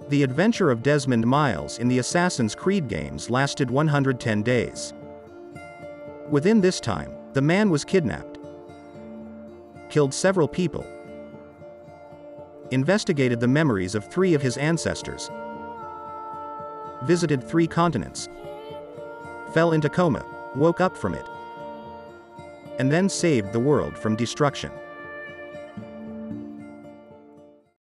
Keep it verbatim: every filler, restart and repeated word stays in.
The adventure of Desmond Miles in the Assassin's Creed games lasted one hundred ten days. Within this time, the man was kidnapped, killed several people, investigated the memories of three of his ancestors, visited three continents, fell into coma, woke up from it, and then saved the world from destruction.